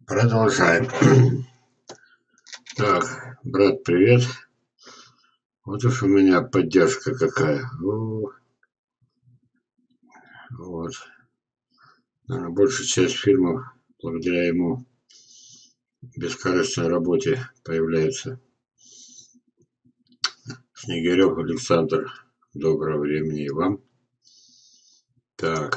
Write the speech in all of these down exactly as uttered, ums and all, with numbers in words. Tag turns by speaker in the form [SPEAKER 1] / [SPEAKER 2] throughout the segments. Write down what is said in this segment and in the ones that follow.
[SPEAKER 1] Продолжаем. Так, брат, привет. Вот уж у меня поддержка какая. О, вот. Наверное, большая часть фильмов благодаря ему в бескорыстной работе появляется. Снегирев Александр. Доброго времени и вам. Так.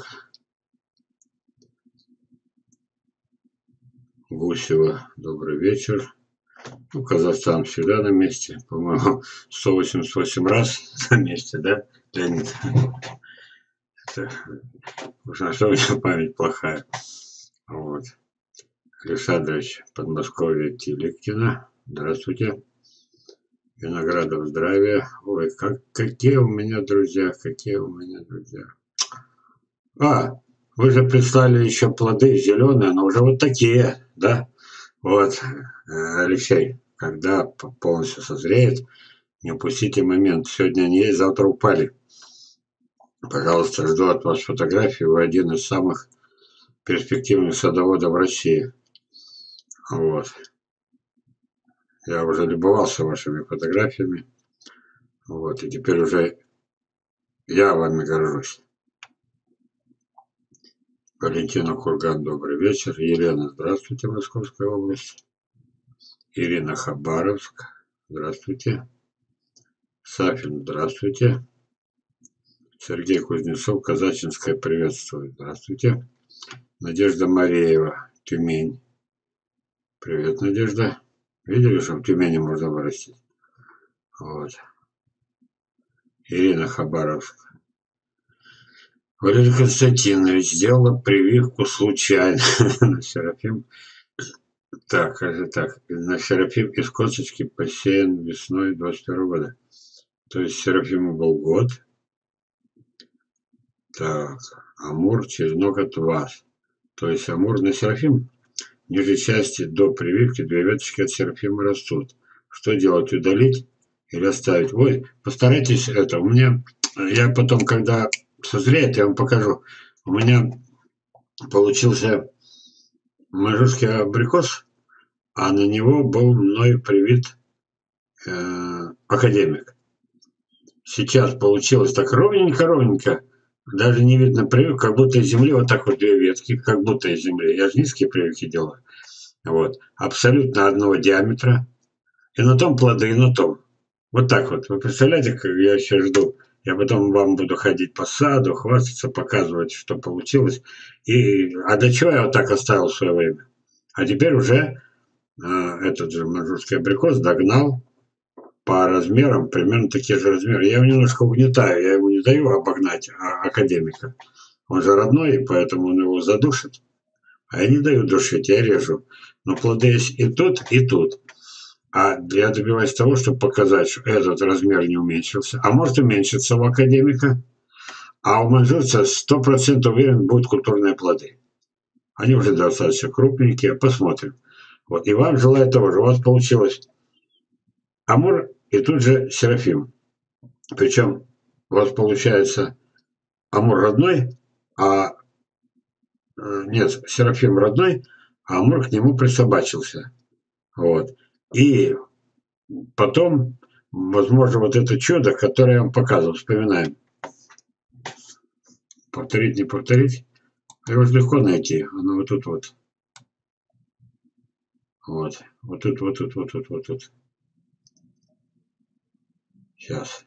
[SPEAKER 1] Гусева. Добрый вечер. Ну, Казахстан всегда на месте. По-моему, сто восемьдесят восемь раз на месте, да, Леонид? Это, уж на что у меня память плохая. Вот. Александрович, Подмосковье, Телегкина. Здравствуйте. Виноградов, здравия. Ой, как, какие у меня друзья, какие у меня друзья. А, вы же прислали еще плоды зеленые, но уже вот такие, да? Вот, Алексей, когда полностью созреет, не упустите момент. Сегодня они есть, завтра упали. Пожалуйста, жду от вас фотографии. Вы один из самых перспективных садоводов России. Вот. Я уже любовался вашими фотографиями. Вот, и теперь уже я вами горжусь. Валентина Курган, добрый вечер. Елена, здравствуйте, Московская область. Ирина, Хабаровск, здравствуйте. Сафин, здравствуйте. Сергей Кузнецов, Казачинская, приветствую, здравствуйте. Надежда Мареева, Тюмень. Привет, Надежда. Видели, что в Тюмени можно вырастить? Вот. Ирина, Хабаровск. Валерий Константинович сделала прививку случайно. Серафим. Так, это так. На Серафим из косточки посеян весной двадцать второго года. То есть Серафиму был год. Так, Амур, черенок от вас. То есть Амур на Серафим. Ниже части до прививки две веточки от Серафима растут. Что делать? Удалить или оставить? Ой, постарайтесь это. У меня, я потом, когда созреет, я вам покажу. У меня получился маньчжурский абрикос, а на него был мной привит э, академик. Сейчас получилось так ровненько-ровненько. Даже не видно прививок, как будто из земли вот так вот две ветки, как будто из земли. Я же низкие прививки делаю. Вот. Абсолютно одного диаметра. И на том плоды, и на том. Вот так вот. Вы представляете, как я еще жду. Я потом вам буду ходить по саду, хвастаться, показывать, что получилось. И, а до чего я вот так оставил в свое время? А теперь уже э, этот же маньчжурский абрикос догнал по размерам, примерно такие же размеры. Я его немножко угнетаю, я его не даю обогнать а, академика. Он же родной, и поэтому он его задушит. А я не даю душить, я режу. Но плоды есть и тут, и тут. А я добиваюсь того, чтобы показать, что этот размер не уменьшился. А может уменьшиться у академика. А у маньчжурца сто процентов уверен, будут культурные плоды. Они уже достаточно крупненькие. Посмотрим. Вот. И вам желаю того же. У вас получилось Амур и тут же Серафим. Причем у вас получается Амур родной, а нет, Серафим родной, а Амур к нему присобачился. Вот. И потом, возможно, вот это чудо, которое я вам показывал, вспоминаем. Повторить, не повторить. Его же легко найти. Оно вот тут вот. Вот. Вот тут, вот тут, вот тут, вот тут. Сейчас.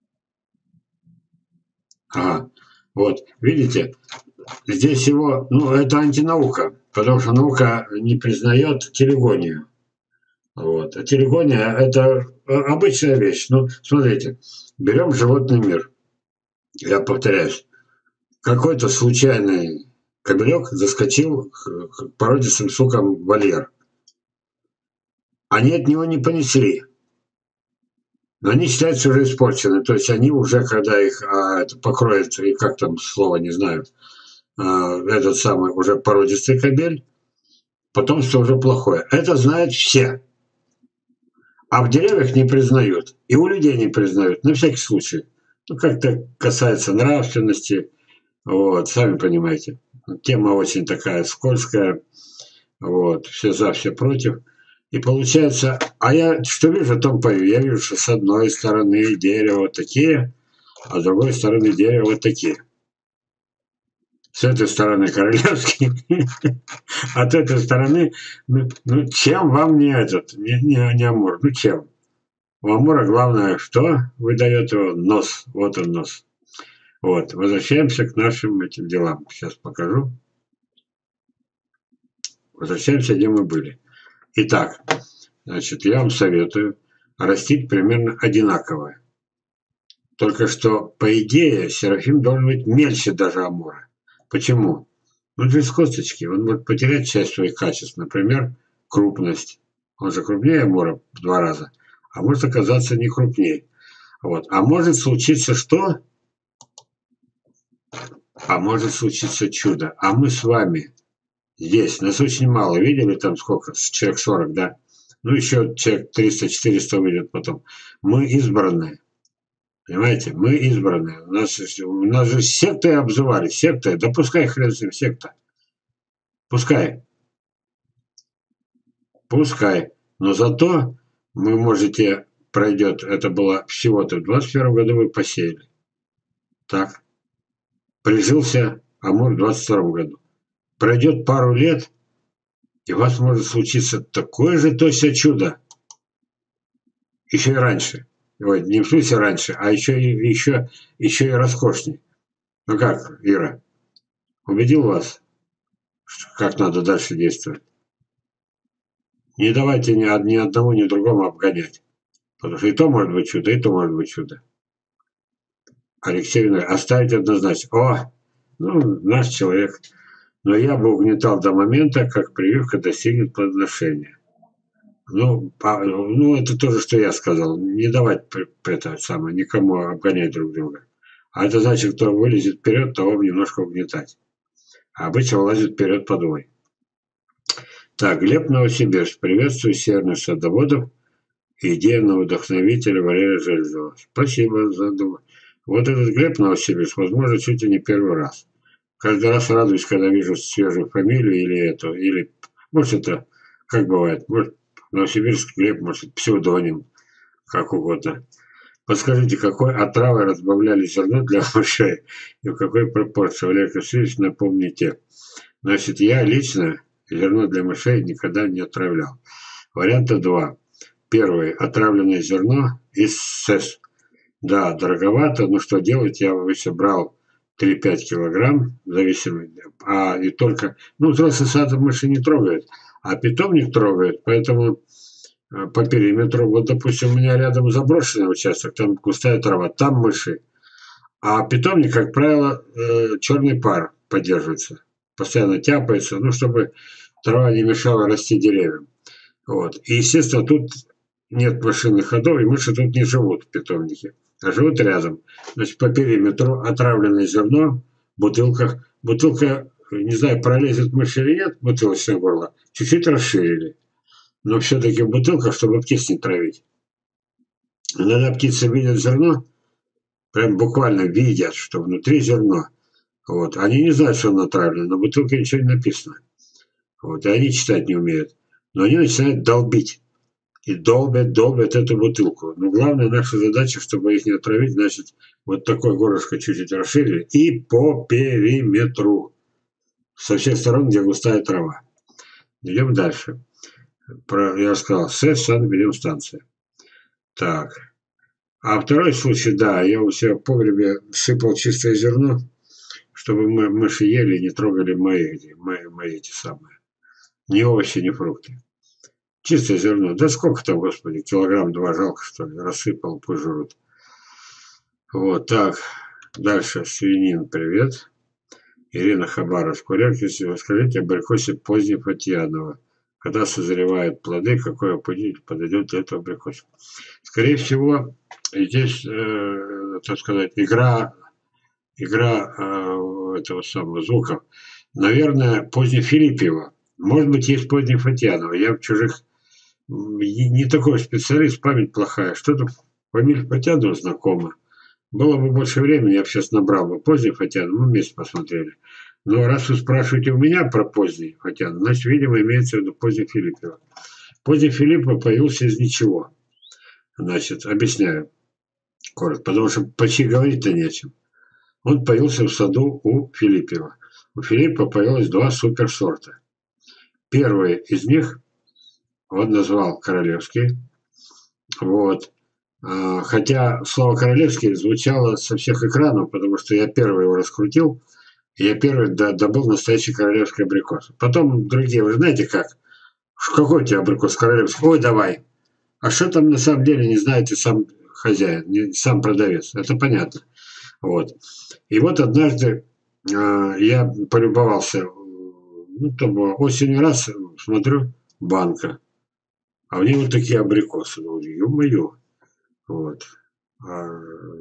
[SPEAKER 1] Ага. Вот. Видите? Здесь его, ну, это антинаука, потому что наука не признает телегонию. Вот. А телегония – это обычная вещь. Ну, смотрите, берем животный мир. Я повторяюсь. Какой-то случайный кобелек заскочил к породистым сукам в вольер. Они от него не понесли. Но они считаются уже испорчены. То есть они уже, когда их а, это покроет, и как там слово, не знаю, а, этот самый уже породистый кобель, потомство уже плохое. Это знают все. А в деревьях не признают. И у людей не признают. На всякий случай. Ну, как-то касается нравственности. Вот, сами понимаете. Тема очень такая скользкая. Вот, все за, все против. И получается, а я что вижу, о том пою. Я вижу, что с одной стороны дерево вот такие, а с другой стороны дерево вот такие. С этой стороны королевский, а с этой стороны, ну, ну чем вам не этот, не, не, не Амур, ну чем? У Амура главное, что выдает его нос, вот он нос. Вот, возвращаемся к нашим этим делам. Сейчас покажу. Возвращаемся, где мы были. Итак, значит, я вам советую растить примерно одинаково. Только что, по идее, Серафим должен быть мельче даже Амура. Почему? Он же из косточки, он может потерять часть своих качеств. Например, крупность. Он же крупнее Амура в два раза, а может оказаться не крупнее. Вот. А может случиться что? А может случиться чудо. А мы с вами здесь, нас очень мало, видели там сколько? Человек сорок, да? Ну еще человек триста-четыреста увидят потом. Мы избранные. Понимаете, мы избранные. У нас, у нас же секты обзывали, секты. Да пускай хрен с ним, секта. Пускай. Пускай. Но зато вы можете, пройдет, это было всего-то в двадцать первом году вы посеяли. Так. Прижился Амур в двадцать втором году. Пройдет пару лет, и у вас может случиться такое же точно чудо. Еще и раньше. Ой, не в смысле раньше, а еще и, еще, еще и роскошней. Ну как, Ира, убедил вас, как надо дальше действовать? Не давайте ни, ни одному, ни другому обгонять. Потому что и то может быть чудо, и то может быть чудо. Алексей Винович, оставить однозначно. О, ну, наш человек. Но я бы угнетал до момента, как прививка достигнет плодоношения. Ну, по, ну, это тоже, что я сказал. Не давать это самое, никому обгонять друг друга. А это значит, кто вылезет вперед, того немножко угнетать. А обычно вылазит вперед подвой. Так, Глеб Новосибирск. Приветствую северных садоводов и идейного вдохновителя Валерия Железова. Спасибо за думу. Вот этот Глеб Новосибирск, возможно, чуть ли не первый раз. Каждый раз радуюсь, когда вижу свежую фамилию или эту, или, может, это, как бывает, может, Новосибирск Глеб, может, псевдоним, как угодно. Подскажите, какой отравой разбавляли зерно для мышей и в какой пропорции? Валерий Васильевич, напомните. Значит, я лично зерно для мышей никогда не отравлял. Варианта два. Первый. Отравленное зерно из СЭС. Да, дороговато, но что делать? Я выше брал три-пять килограмм, зависимо, а и только, ну, взрослый сад мыши не трогает, а питомник трогает, поэтому по периметру, вот, допустим, у меня рядом заброшенный участок, там густая трава, там мыши, а питомник, как правило, черный пар поддерживается, постоянно тяпается, ну, чтобы трава не мешала расти деревьям. Вот. И, естественно, тут нет машинных ходов, и мыши тут не живут в питомнике, а живут рядом. Значит, по периметру отравленное зерно в бутылках. Бутылка, не знаю, пролезет мышь или нет, бутылочное горло, чуть-чуть расширили. Но все-таки в бутылках, чтобы птиц не травить. Иногда птицы видят зерно, прям буквально видят, что внутри зерно. Вот. Они не знают, что оно отравлено, на бутылке ничего не написано. Вот. И они читать не умеют. Но они начинают долбить. И долбят, долбят эту бутылку. Но главная наша задача, чтобы их не отравить, значит, вот такое горлышко чуть-чуть расширили. И по периметру. Со всех сторон, где густая трава. Идем дальше. Про, я сказал, СЭС, санэпидемстанция. Так. А второй случай, да, я у себя в погребе сыпал чистое зерно, чтобы мы мыши ели и не трогали мои, мои, мои эти самые. Ни овощи, ни фрукты. Чистое зерно. Да сколько там, господи, килограмм два жалко, что ли. Рассыпал, пусть жрут. Вот так. Дальше. Свинин, привет. Ирина Хабаров. Курятница, расскажите об абрикосе позднефатьянова. Когда созревают плоды, какой опылитель подойдет для этого абрикоса? Скорее всего, здесь, э, так сказать, игра, игра э, этого самого звука. Наверное, позднефилиппева. Может быть, есть позднефатьянова. Я в чужих не такой специалист, память плохая. Что-то фамилия Фатьянова знакома. Было бы больше времени, я бы сейчас набрал бы позже Фатьянова, мы вместе посмотрели. Но раз вы спрашиваете у меня про поздний Фатьян, значит, видимо, имеется в виду поздний Филиппова. Поздний Филиппов появился из ничего. Значит, объясняю коротко, потому что почти говорить-то не о чем. Он появился в саду у Филиппова. У Филиппа появилось два суперсорта. Первый из них он назвал королевский. Вот. Хотя слово королевский звучало со всех экранов, потому что я первый его раскрутил, и я первый добыл настоящий королевский абрикос. Потом другие, вы знаете как? Какой у тебя абрикос королевский? Ой, давай. А что там на самом деле не знаете сам хозяин, не сам продавец. Это понятно. Вот. И вот однажды э, я полюбовался, ну, то было осенью раз, смотрю, банка. А в ней вот такие абрикосы. Ну, ё-моё. Вот. А,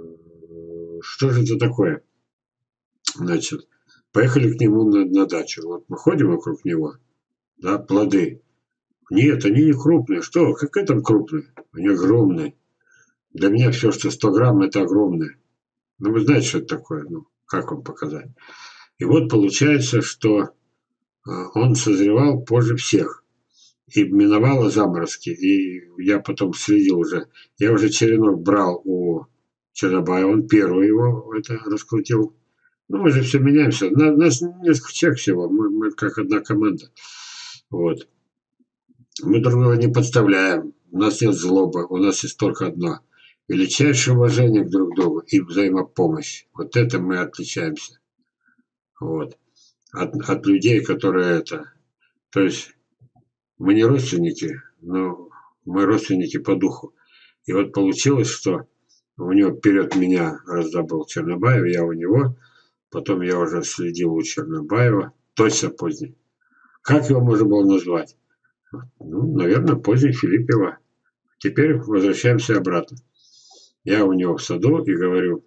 [SPEAKER 1] что же это такое? Значит, поехали к нему на, на дачу. Вот мы ходим вокруг него, да, плоды. Нет, они не крупные. Что? Какие там крупные? Они огромные. Для меня все, что сто грамм, это огромное. Ну, вы знаете, что это такое? Ну, как вам показать? И вот получается, что он созревал позже всех. И миновало заморозки. И я потом следил уже. Я уже черенок брал у Чернобая. Он первый его это раскрутил. Ну, мы же все меняемся. Нас несколько человек всего. Мы, мы как одна команда. Вот. Мы друг друга не подставляем. У нас нет злобы. У нас есть только одно. Величайшее уважение к друг другу и взаимопомощь. Вот это мы отличаемся. Вот. От, от людей, которые это... То есть мы не родственники, но мы родственники по духу. И вот получилось, что у него вперед меня раздобыл Чернобаев, я у него. Потом я уже следил у Чернобаева. Точно поздний. Как его можно было назвать? Ну, наверное, поздний Филиппова. Теперь возвращаемся обратно. Я у него в саду и говорю: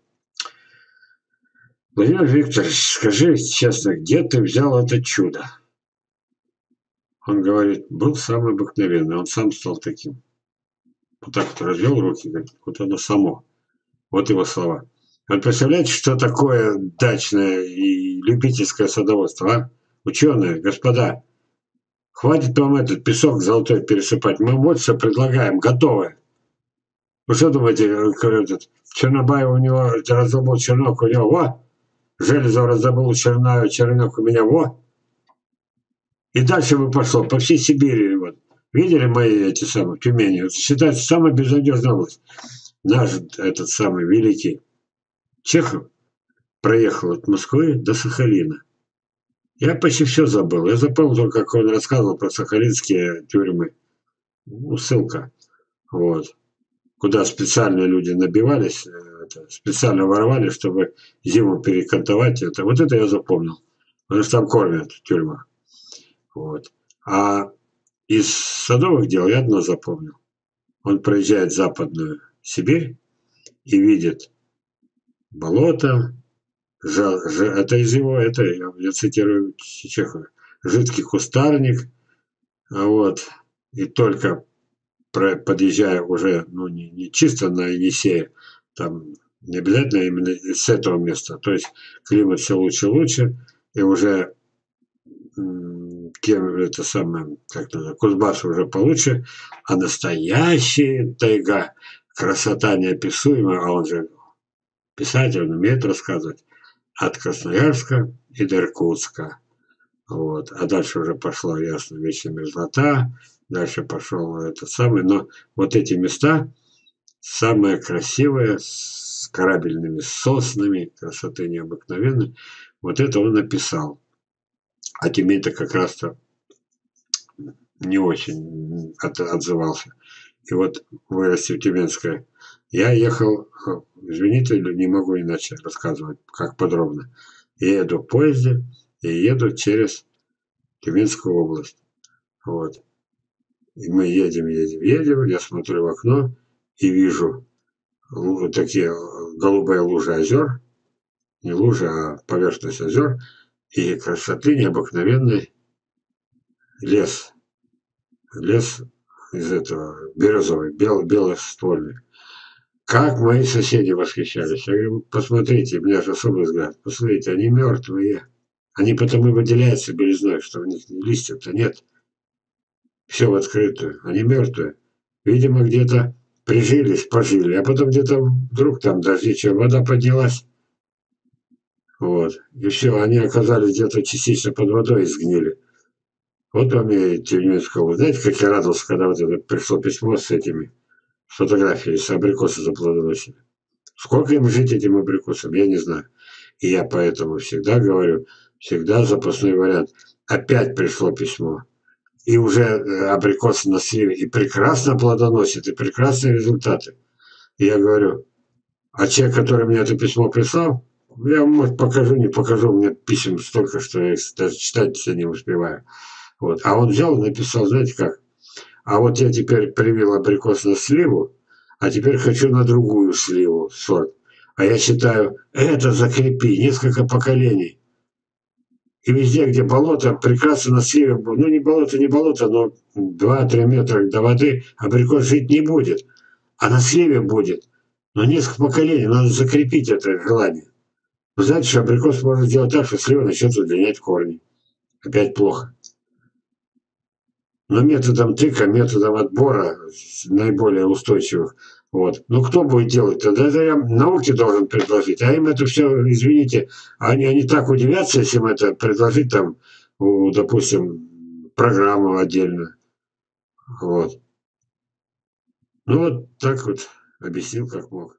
[SPEAKER 1] Владимир Викторович, скажи честно, где ты взял это чудо? Он говорит: был самый обыкновенный, он сам стал таким. Вот так вот развел руки, говорит, вот оно само. Вот его слова. Вы представляете, что такое дачное и любительское садоводство, а? Ученые, господа, хватит вам этот песок золотой пересыпать. Мы вот что предлагаем, готовое. Вы что думаете, этот Чернобаев у него раздобыл чернок, у него, во, Железов раздобыл черную, чернок у меня, во. И дальше бы пошло, по всей Сибири. Вот. Видели мои эти самые Тюмени? Это считается самая безнадежная область. Наш этот самый великий Чехов проехал от Москвы до Сахалина. Я почти все забыл. Я запомнил только, как он рассказывал про сахалинские тюрьмы. Ну, ссылка. Вот. Куда специально люди набивались, это, специально воровали, чтобы зиму перекантовать. Это, вот это я запомнил. Потому что там кормят в тюрьмах. Вот. А из садовых дел я одно запомнил. Он проезжает в Западную Сибирь и видит болото, жа, жа, это из его, это я, я цитирую Чехова, жидкий кустарник, а вот, и только про, подъезжая уже, ну, не, не чисто на Енисее, там не обязательно именно с этого места, то есть климат все лучше и лучше, и уже тем это самое, как называется, Кузбасс уже получше, а настоящая тайга, красота неописуемая, а он же писатель, он умеет рассказывать, от Красноярска и до Иркутска. Вот. А дальше уже пошла, ясно, вечная мерзлота, дальше пошел этот самый, но вот эти места самые красивые, с корабельными соснами, красоты необыкновенной, вот это он написал. А Тюмень-то как раз-то не очень от, отзывался. И вот вырасти в Тюменское. Я ехал, извините, не могу иначе рассказывать, как подробно. Я еду в поезде и еду через Тюменскую область. Вот. И мы едем, едем, едем, я смотрю в окно и вижу вот такие голубые лужи озер, не лужи, а поверхность озер, и красоты необыкновенный лес. Лес из этого березовый, бел, белоствольный. Как мои соседи восхищались. Я говорю, посмотрите, у меня же особый взгляд. Посмотрите, они мертвые. Они потому и выделяются белизной, что у них листьев-то нет. Все в открытую. Они мертвые. Видимо, где-то прижились, пожили, а потом где-то вдруг там дожди, чем вода поднялась. Вот. И все, они оказались где-то частично под водой и сгнили. Вот вам и Тюменского. Вы знаете, как я радовался, когда вот это пришло письмо с этими фотографиями, с абрикосы заплодоносили. Сколько им жить, этим абрикосам, я не знаю. И я поэтому всегда говорю, всегда запасной вариант. Опять пришло письмо. И уже э, абрикосы на сливе, и прекрасно плодоносит, и прекрасные результаты. И я говорю, а человек, который мне это письмо прислал, я вам, может, покажу, не покажу, у меня писем столько, что я их даже читать все не успеваю. Вот. А он взял и написал, знаете как, а вот я теперь привил абрикос на сливу, а теперь хочу на другую сливу сорт. А я считаю, это закрепи, несколько поколений. И везде, где болото, прекрасно на сливе, ну не болото, не болото, но два-три метра до воды абрикос жить не будет. А на сливе будет. Но несколько поколений, надо закрепить это желание. Вы знаете, что абрикос можно сделать так, что слива начнет удлинять корни. Опять плохо. Но методом тыка, методом отбора наиболее устойчивых. Вот. Ну кто будет делать тогда? Это я науке должен предложить. А им это все, извините, они, они так удивятся, если им это предложить там, у, допустим, программу отдельно. Вот. Ну вот так вот объяснил, как мог.